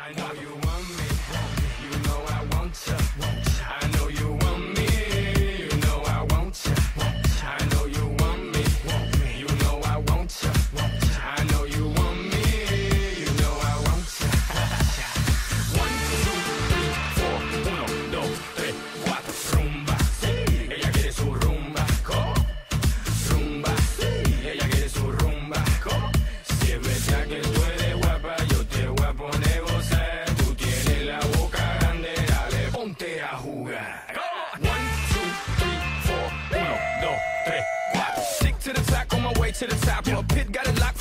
I know you want me, you know I want ya. I know you want me, you know I want ya. I know you want me, you know I want ya. I know you want me, you know I want ya. 1, 2, 3, 4, 1, 2, 3, 4, rumba. Ella quiere su rumba, rumba. Ella quiere su rumba, si es verdad que tú eres guapa, yo te voy a poner gozar. Tú tienes la boca grande, dale, ponte a jugar. 1, 2, 3, 4, 1, 2, 3, 4. Stick to the top, on my way to the top. My pit got it locked.